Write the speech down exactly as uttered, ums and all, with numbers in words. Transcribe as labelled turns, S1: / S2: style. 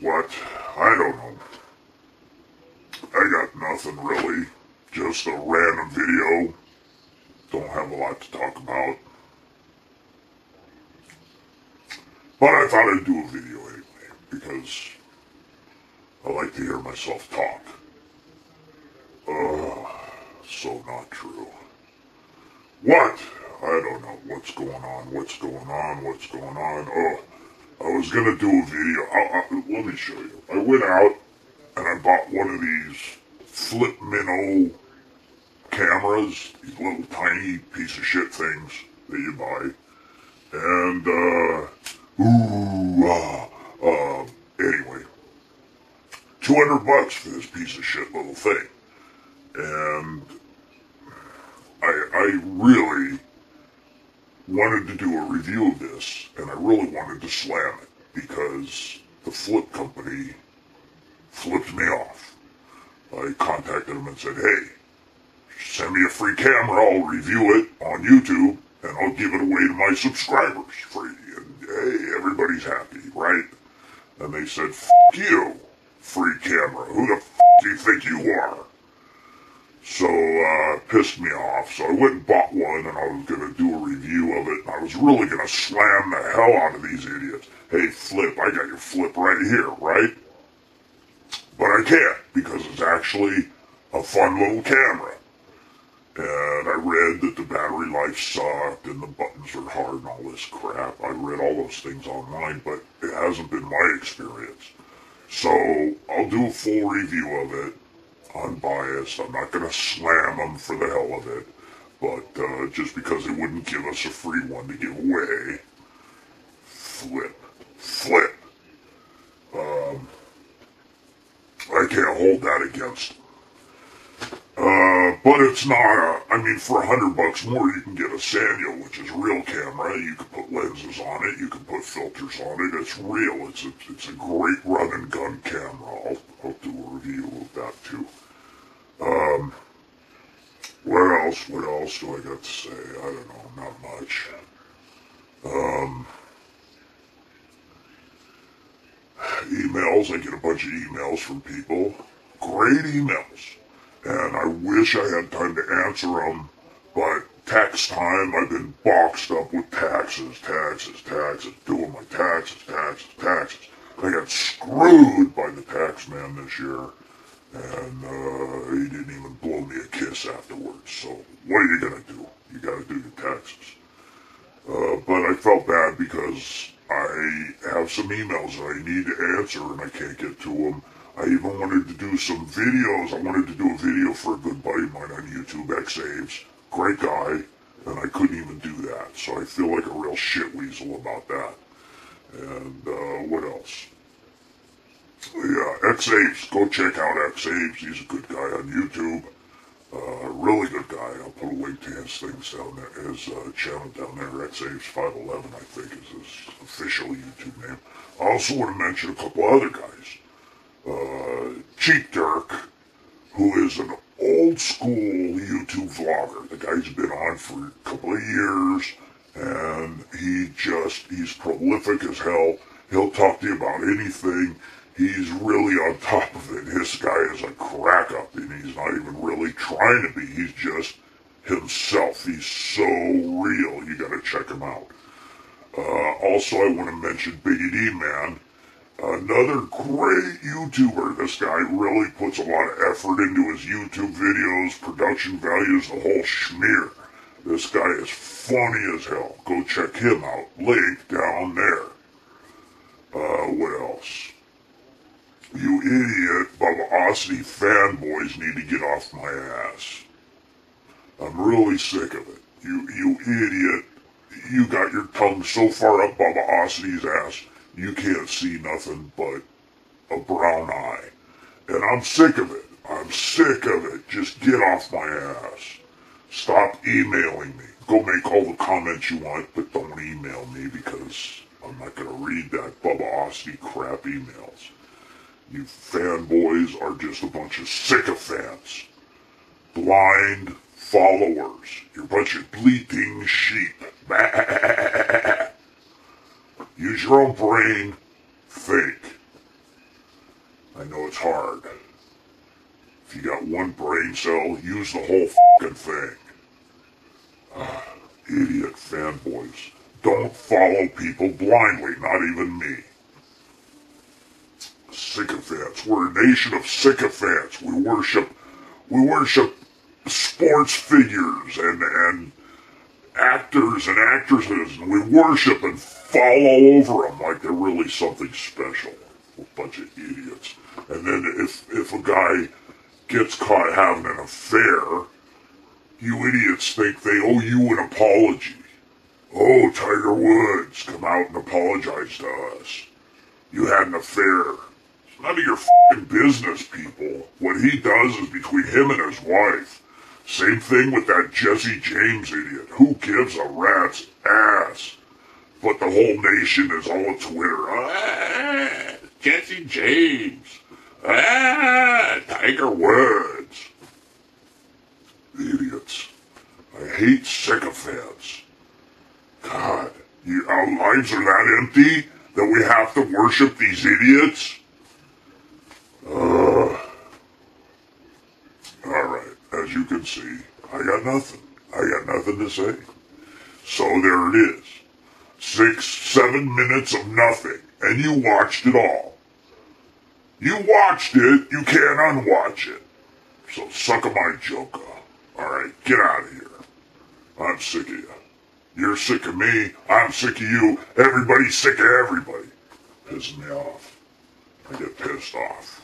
S1: What? I don't know. I got nothing really. Just a random video. Don't have a lot to talk about. But I thought I'd do a video anyway, because I like to hear myself talk. Ugh, so not true. What? I don't know what's going on, what's going on, what's going on. Oh, I was gonna do a video. I, I, let me show you. I went out and I bought one of these flip minnow cameras, these little tiny piece of shit things that you buy. And, uh, ooh, uh, uh, anyway, two hundred bucks for this piece of shit little thing. And I, I really wanted to do a review of this, and I really wanted to slam it, because the flip company flipped me off. I contacted them and said, hey, send me a free camera, I'll review it on YouTube, and I'll give it away to my subscribers free. And hey, everybody's happy, right? And they said, f*** you, free camera. Who the f*** do you think you are? So, uh, pissed me off. So I went and bought one, and I was gonna do a review of it, and I was really gonna slam the hell out of these idiots. Hey, Flip, I got your Flip right here, right? But I can't, because it's actually a fun little camera. And I read that the battery life sucked, and the buttons are hard, and all this crap. I read all those things online, but it hasn't been my experience. So, I'll do a full review of it, unbiased. I'm not going to slam them for the hell of it, but uh, just because they wouldn't give us a free one to give away. Flip. Flip. Um, I can't hold that against them. Uh, but it's not a, I mean, for a hundred bucks more, you can get a Sanyo, which is a real camera. You can put lenses on it, you can put filters on it. It's real. It's a, it's a great run and gun camera. I'll, I'll do a review of that too. Um, what else, what else do I got to say? I don't know, not much. Um, emails, I get a bunch of emails from people. Great emails. And I wish I had time to answer them, but tax time, I've been boxed up with taxes, taxes, taxes, doing my taxes, taxes, taxes. I got screwed by the tax man this year, and uh, he didn't even blow me a kiss afterwards. So what are you gonna do? You gotta do your taxes. Uh, but I felt bad because I have some emails that I need to answer and I can't get to them. I even wanted to do some videos. I wanted to do a video for a good buddy of mine on YouTube, X-Aves. Great guy. And I couldn't even do that. So I feel like a real shitweasel about that. And, uh, what else? Yeah, X-Aves. Go check out X-Aves. He's a good guy on YouTube. Uh, really good guy. I'll put a link to his things down there, his uh, channel down there. X-Aves five eleven, I think, is his official YouTube name. I also want to mention a couple other guys. Uh, Cheap Dirk, who is an old school YouTube vlogger. The guy's been on for a couple of years, and he just, he's prolific as hell. He'll talk to you about anything. He's really on top of it. This guy is a crack up, and he's not even really trying to be. He's just himself. He's so real. You gotta check him out. Uh, also, I want to mention Biggie D Man. Another great YouTuber. This guy really puts a lot of effort into his YouTube videos, production values, the whole schmear. This guy is funny as hell. Go check him out. Link down there. Uh, what else? You idiot Bubbaosity fanboys need to get off my ass. I'm really sick of it. You, you idiot. You got your tongue so far up Bubbaosity's ass, you can't see nothing but a brown eye. And I'm sick of it. I'm sick of it. Just get off my ass. Stop emailing me. Go make all the comments you want, but don't email me because I'm not going to read that Bubbaosity crap emails. You fanboys are just a bunch of sycophants. Blind followers. You're a bunch of bleating sheep. Use your own brain. Think. it's hard. If you got one brain cell, use the whole fucking thing. Ah, idiot fanboys. Don't follow people blindly, not even me. Sycophants. We're a nation of sycophants. We worship, we worship sports figures and, and actors and actresses, and we worship and fall all over them like they're really something special. A bunch of idiots. And then if, if a guy gets caught having an affair, you idiots think they owe you an apology. Oh, Tiger Woods, come out and apologize to us. You had an affair. It's none of your f***ing business, people. What he does is between him and his wife. Same thing with that Jesse James idiot. Who gives a rat's ass? But the whole nation is all on Twitter. Ah, Jesse James. Ah, Tiger Woods. Idiots. I hate sycophants. God, you, our lives are that empty that we have to worship these idiots? Uh, Alright, as you can see, I got nothing. I got nothing to say. So there it is. Six, seven minutes of nothing, and you watched it all. You watched it, you can't unwatch it. So suck on my joker. Alright, get out of here. I'm sick of you. You're sick of me, I'm sick of you, everybody's sick of everybody. Pissing me off. I get pissed off.